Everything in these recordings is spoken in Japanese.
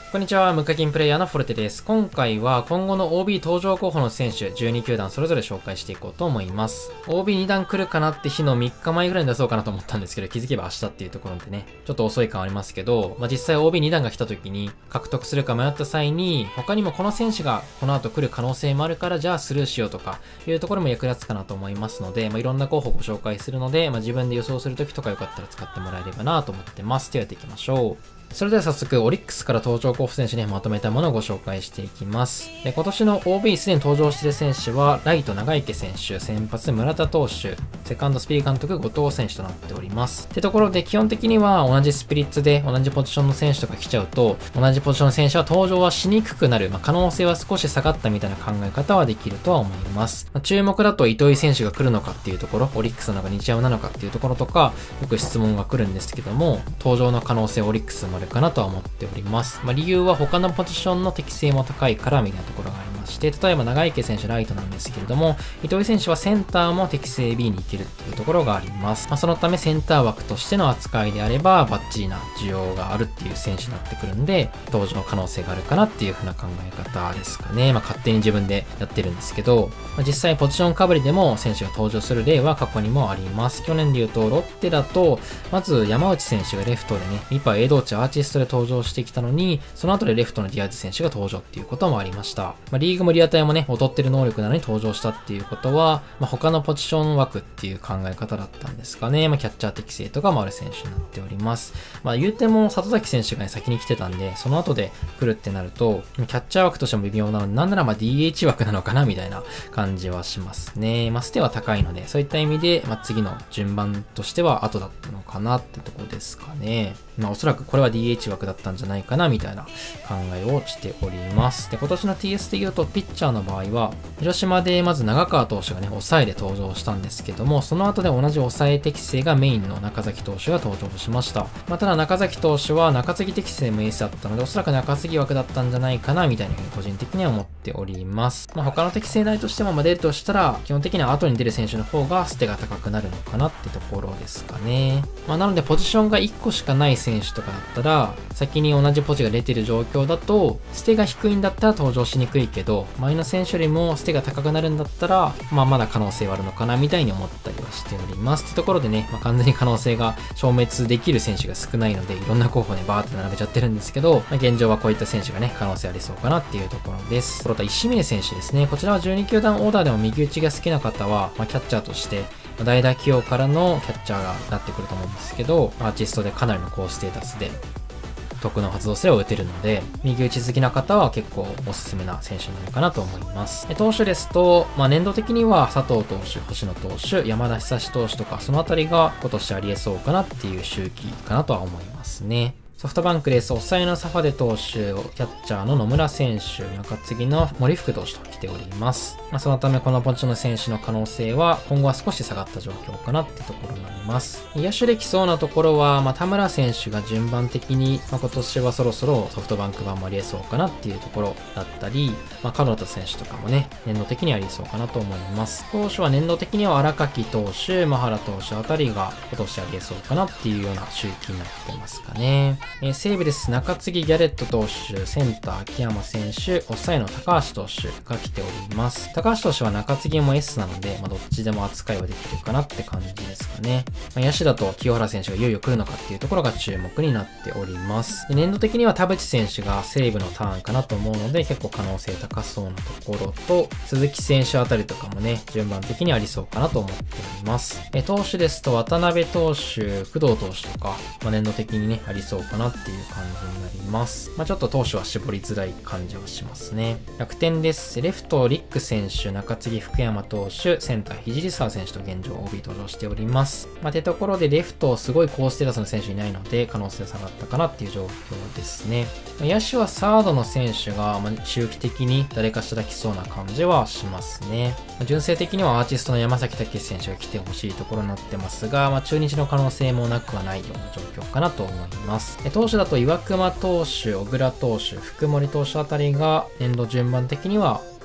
こんにちは、無課金プレイヤーのフォルテです。今回は今後の OB 登場候補の選手12球団それぞれ紹介していこうと思います。OB2 弾来るかなって日の3日前ぐらいに出そうかなと思ったんですけど、気づけば明日っていうところでね、ちょっと遅い感ありますけど、実際 OB2 弾が来た時に獲得するか迷った際に、他にもこの選手がこの後来る可能性もあるから、じゃあスルーしようとかいうところも役立つかなと思いますので、いろんな候補をご紹介するので、自分で予想する時とかよかったら使ってもらえればなと思ってます。ではやっていきましょう。それでは早速、オリックスから登場候補選手にまとめたものをご紹介していきます。今年の OB すでに登場している選手は、ライト長池選手、先発村田投手、セカンドスピー監督後藤選手となっております。ってところで、基本的には同じスピリッツで同じポジションの選手とか来ちゃうと、同じポジションの選手は登場はしにくくなる、可能性は少し下がったみたいな考え方はできるとは思います。注目だと糸井選手が来るのかっていうところ、オリックスなのか日ハムなのかっていうところとか、よく質問が来るんですけども、登場の可能性オリックスもあるかなとは思っております。理由は他のポジションの適性も高いからみたいなところがありまして、例えば長池選手ライトなんですけれども、糸井選手はセンターも適性 B に行けるっていうところがあります。そのためセンター枠としての扱いであればバッチリな需要があるっていう選手になってくるんで、登場の可能性があるかなっていう風な考え方ですかね。勝手に自分でやってるんですけど、実際ポジションかぶりでも選手が登場する例は過去にもあります。去年で言うとロッテだと、まず山内選手がレフトでね、ミパエドーチアーティストで登場してきたのに、その後でレフトのディアーズ選手が登場っていうこともありました。リーグもリアタイもね、劣ってる能力なのに登場したっていうことは、他のポジション枠っていう考え方だったんですかね。キャッチャー適性とかもある選手になっております。言うても里崎選手がね、先に来てたんで、その後で来るってなると、キャッチャー枠としても微妙なので、なんならDH 枠なのかなみたいな感じはしますね。ステは高いので、そういった意味で、次の順番としては後だったのかなってとこですかね。おそらくこれは DH 枠だったんじゃないかなみたいな考えをしております。で、今年の TS で言うと、ピッチャーの場合は、広島でまず長川投手がね、抑えで登場したんですけども、その後で同じ抑え適性がメインの中崎投手が登場しました。ただ中崎投手は中継ぎ適性もエースだったので、おそらく中継ぎ枠だったんじゃないかなみたいなふうに個人的には思っております。他の適性代としても出るとしたら、基本的には後に出る選手の方がステが高くなるのかなってところですかね。なのでポジションが1個しかない選手とかだったら、先に同じポジが出てる状況だと、ステが低いんだったら登場しにくいけど、前の選手よりもステが高くなるんだったら、まだ可能性はあるのかなみたいに思ったりはしております。ってところでね、完全に可能性が消滅できる選手が少ないので、いろんな候補ね、バーって並べちゃってるんですけど、現状はこういった選手がね、可能性ありそうかなっていうところです。これと石峰選手ですね。こちらは12球団オーダーでも右打ちが好きな方は、キャッチャーとして、代打起用からのキャッチャーがなってくると思うんですけど、アーティストでかなりの高ステータスで、得の発動すれば打てるので、右打ち好きな方は結構おすすめな選手なのかなと思います。投手ですと、年度的には佐藤投手、星野投手、山田久志投手とか、そのあたりが今年ありえそうかなっていう周期かなとは思いますね。ソフトバンクです。抑えのサファデ投手、キャッチャーの野村選手、中継ぎの森福投手と来ております。そのためこのポジションの選手の可能性は今後は少し下がった状況かなってところになります。野手できそうなところは、田村選手が順番的に、今年はそろそろソフトバンク版もありえそうかなっていうところだったり、門田選手とかもね、年度的にありそうかなと思います。投手は年度的には荒垣投手、マハラ投手あたりが今年ありえそうかなっていうような周期になってますかね。西武です。中継ぎギャレット投手、センター秋山選手、抑えの高橋投手が来ております。高橋投手は中継ぎも S なので、どっちでも扱いはできるかなって感じですかね。野手だと清原選手がいよいよ来るのかっていうところが注目になっております。で、年度的には田淵選手が西武のターンかなと思うので、結構可能性高そうなところと、鈴木選手あたりとかもね、順番的にありそうかなと思っております。投手ですと渡辺投手、工藤投手とか、年度的にね、ありそうかなっていう感じになります。ちょっと投手は絞りづらい感じはしますね。楽天です。レフト、リック選手、中継ぎ福山投手、センター、聖沢選手と現状 OB 登場しております。ってところでレフト、すごい高ステータスの選手いないので、可能性下がったかなっていう状況ですね。野手はサードの選手が、周期的に誰かしら来そうな感じはしますね。純正的にはアーティストの山崎武選手が来てほしいところになってますが、中日の可能性もなくはないような状況かなと思います。投手だと岩隈投手、小倉投手、福森投手あたりが年度順番的には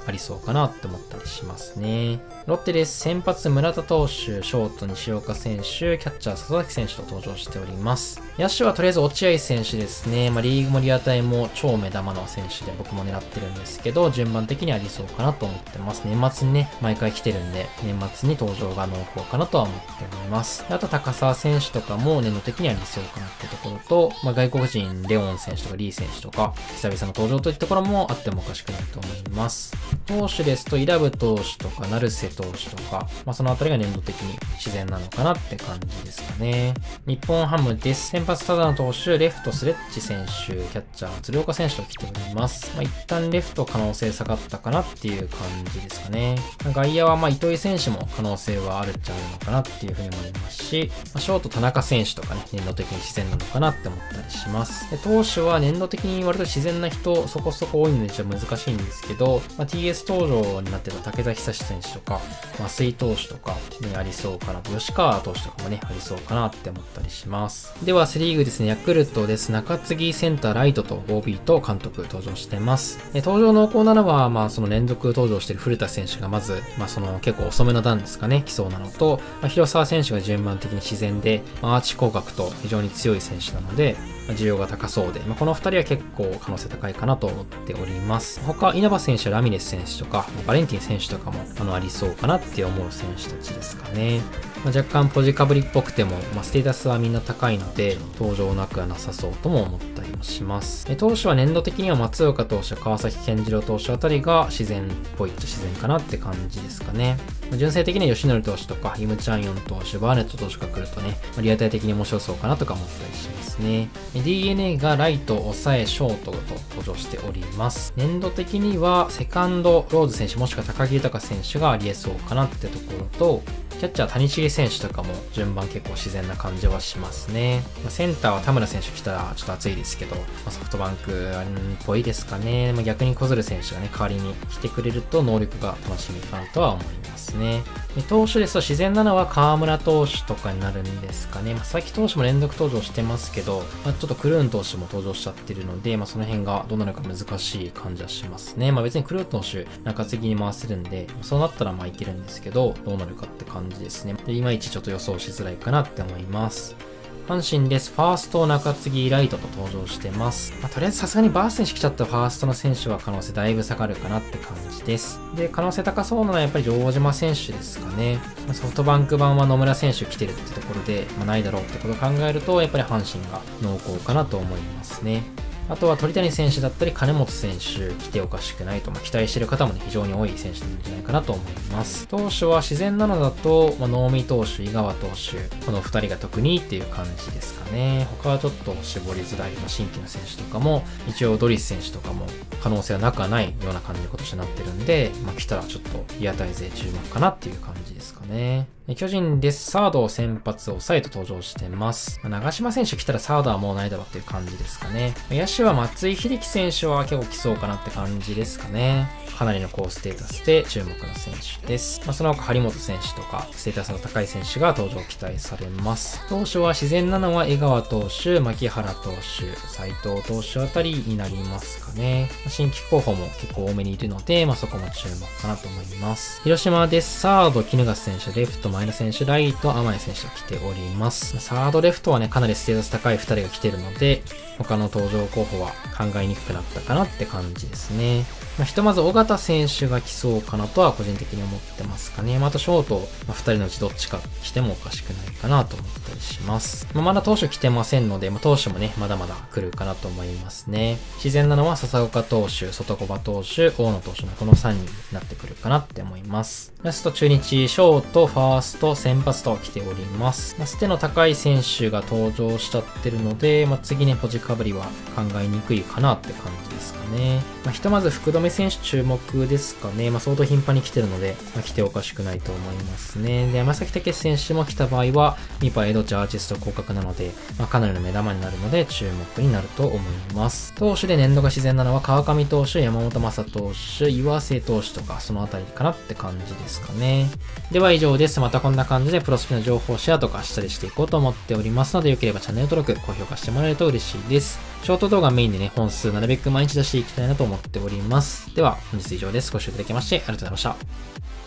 ありそうかなって思ったりしますね。ロッテです。先発村田投手、ショート西岡選手、キャッチャー里崎選手と登場しております。野手はとりあえず落合選手ですね。リーグもリアタイも超目玉の選手で僕も狙ってるんですけど、順番的にありそうかなと思ってます。年末にね、毎回来てるんで、年末に登場が濃厚かなとは思っております。あと高澤選手とかも年度的にありそうかなってところと、外国人レオン選手とかリー選手とか、久々の登場といったところもあってもおかしくないと思います。投手ですと、イラブ投手とか、成瀬投手とか、そのあたりが年度的に自然なのかなって感じですかね。日本ハムです。先発ただの投手、レフトスレッチ選手、キャッチャー鶴岡選手と来ております。一旦レフト可能性下がったかなっていう感じですかね。外野は糸井選手も可能性はあるっちゃあるのかなっていうふうに思いますし、ショート田中選手とかね、年度的に自然なのかなって思ったりします。で投手は年度的に割と自然な人そこそこ多いのでじゃ難しいんですけど、TS 登場になってた武田久志選手とか、増井投手とかにありそうかなと、吉川投手とかもね、ありそうかなって思ったりします。ではセリーグですね、ヤクルトです。中継ぎセンターライトと OB と監督登場してます。登場濃厚なのは、その連続登場している古田選手がまず、その結構遅めの段ですかね、来そうなのと、広沢選手が順番的に自然で、アーチ広角と非常に強い選手なので、需要が高そうで、この二人は結構可能性高いかなと思っております。他、稲葉選手、ラミレス選手とか、バレンティン選手とかもありそうかなって思う選手たちですかね。若干ポジかぶりっぽくても、ステータスはみんな高いので、登場なくはなさそうとも思ったりもします。投手は年度的には松岡投手、川崎健次郎投手あたりが自然っぽいっちゃ自然かなって感じですかね。純正的には吉典投手とか、イムチャンヨン投手、バーネット投手が来るとね、リアタイ的に面白そうかなとか思ったりしますね。DNA がライト、抑え、ショートと登場しております。年度的には、セカンド、ローズ選手もしくは高木豊選手があり得そうかなってところと、キャッチャー谷繁選手とかも順番結構自然な感じはしますね。センターは田村選手来たらちょっと熱いですけど、ソフトバンクっぽいですかね。逆に小鶴選手がね、代わりに来てくれると能力が楽しみかなとは思いますね。投手ですと自然なのは河村投手とかになるんですかね。佐々木投手も連続登場してますけど、ちょっとクルーン投手も登場しちゃってるので、その辺がどうなるか難しい感じはしますね。別にクルーン投手中継ぎに回せるんで、そうなったらいけるんですけど、どうなるかって感じですね。で、いまいちちょっと予想しづらいかなって思います。阪神です。ファースト中継ぎライトと登場してます。とりあえずさすがにバース選手来ちゃったファーストの選手は可能性だいぶ下がるかなって感じです。で、可能性高そうなのはやっぱり城島選手ですかね。ソフトバンク版は野村選手来てるってところで、ないだろうってことを考えると、やっぱり阪神が濃厚かなと思いますね。あとは鳥谷選手だったり金本選手来ておかしくないと、期待している方もね、非常に多い選手なんじゃないかなと思います。投手は自然なのだと、能見投手、井川投手、この2人が特にっていう感じですかね。他はちょっと絞りづらい、新規の選手とかも、一応ドリス選手とかも可能性はなくはないような感じの今年になってるんで、来たらちょっとリアタイ勢注目かなっていう感じですかね。巨人です。サードを先発抑えと登場してます。長島選手来たらサードはもうないだろうっていう感じですかね。野手は松井秀喜選手は結構来そうかなって感じですかね。かなりの高ステータスで注目の選手です。その他張本選手とかステータスの高い選手が登場期待されます。投手は自然なのは江川投手、牧原投手、斉藤投手あたりになりますかね。新規候補も結構多めにいるので、そこも注目かなと思います。広島です。サード衣笠選手、レフト前田選手、ライト甘井選手と来ております。サードレフトはね、かなりステータス高い2人が来てるので、他の登場候補は考えにくくなったかなって感じですね。ひとまず尾形選手が来そうかなとは個人的に思ってますかね。あとショート、2人のうちどっちか来てもおかしくないかなと思ったりします。まだ投手来てませんので、投手もね、まだまだ来るかなと思いますね。自然なのは笹岡投手、外小場投手、大野投手のこの3人になってくるかなって思います。ラスト中日、ショート、ファースト、先発と来ております。ステの高い選手が登場しちゃってるので、次ね、ポジかぶりは考えにくいかなって感じですかね。ひとまず福留選手注目ですかね。相当頻繁に来てるので、来ておかしくないと思いますね。で、山崎武選手も来た場合は、ミパ、エドチ、アーティスト降格なので、かなりの目玉になるので注目になると思います。投手で年度が自然なのは川上投手、山本昌投手、岩瀬投手とか、そのあたりかなって感じですかね。では以上です。またこんな感じでプロスピの情報シェアとかしたりしていこうと思っておりますので、よければチャンネル登録、高評価してもらえると嬉しいです。ショート動画メインでね、本数なるべく毎日出していきたいなと思っております。では、本日日以上です。ご視聴いただきましてありがとうございました。